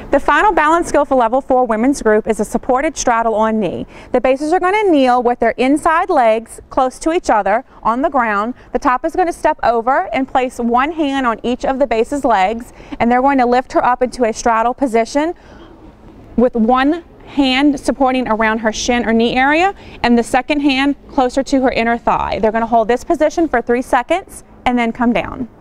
The final balance skill for level 4 women's group is a supported straddle on knee. The bases are going to kneel with their inside legs close to each other on the ground. The top is going to step over and place one hand on each of the base's legs, and they're going to lift her up into a straddle position with one hand supporting around her shin or knee area and the second hand closer to her inner thigh. They're going to hold this position for 3 seconds and then come down.